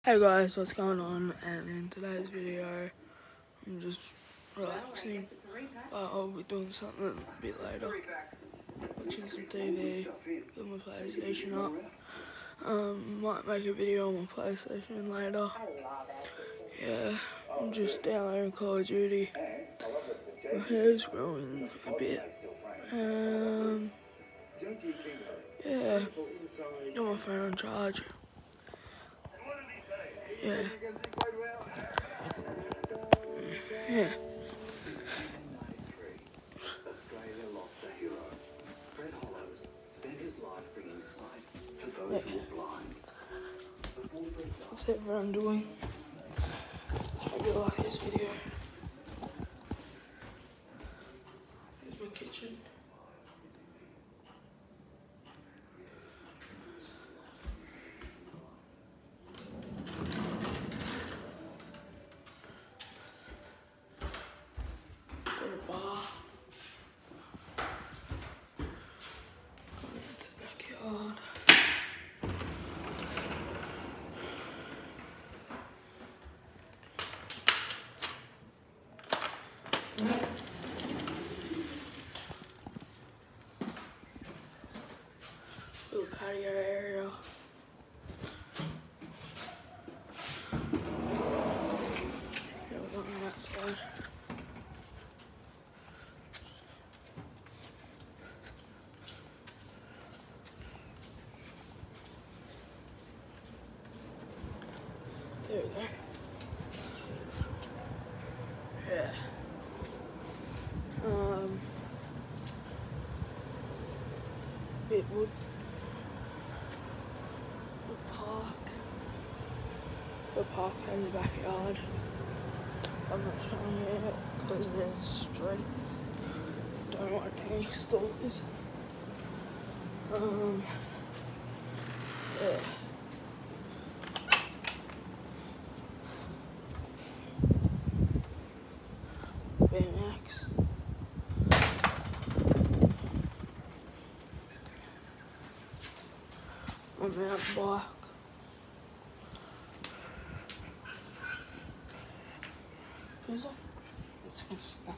Hey guys, what's going on? And in today's video, I'm just relaxing, but I'll be doing something a bit later. Watching some TV, with my PlayStation up. Might make a video on my PlayStation later. Yeah, I'm just downloading Call of Duty. My hair's growing a bit. Yeah, got my phone on charge. Yeah. Australia lost a hero. Fred Hollows spent his life bringing sight to those who were blind. What's everyone doing? Hope you like this video. Here's my kitchen. Got a bar. Gone into the backyard. Little patio area. Yeah, we're going on that side. There we go. Yeah. Bit wood park. The park has a backyard. I'm not showing you it because there's streets. Don't want any stalkers. Yeah. BMX. My mountain bike. Who's on? Let's go slow.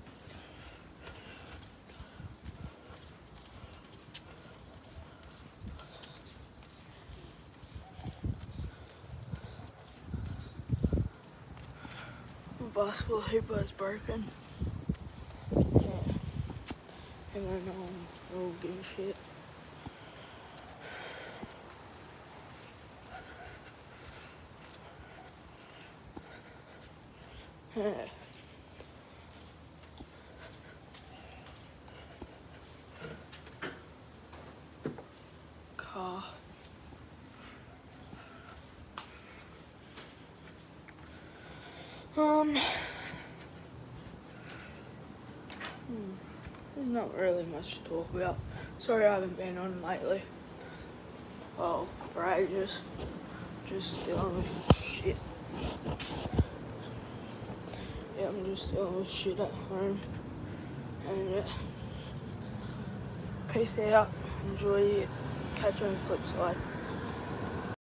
My basketball hoop was broken. Yeah. And then we'll give a shit. Yeah. Car. There's not really much to talk about. Sorry I haven't been on lately. Well, for ages. Just dealing with shit. Yeah, I'm just dealing with shit at home. And yeah. Peace out. Enjoy it. Catch you on the flip side.